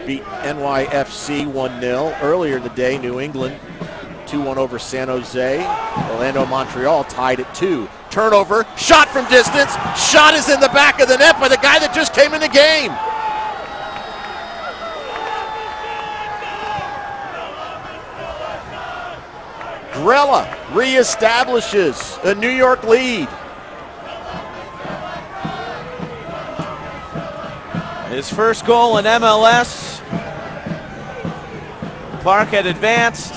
beat NYFC 1-0. Earlier in the day, New England 2-1 over San Jose. Orlando, Montreal tied at 2. Turnover, shot from distance. Shot is in the back of the net by the guy that just came in the game. Grella reestablishes a New York lead. His first goal in MLS. Clark had advanced.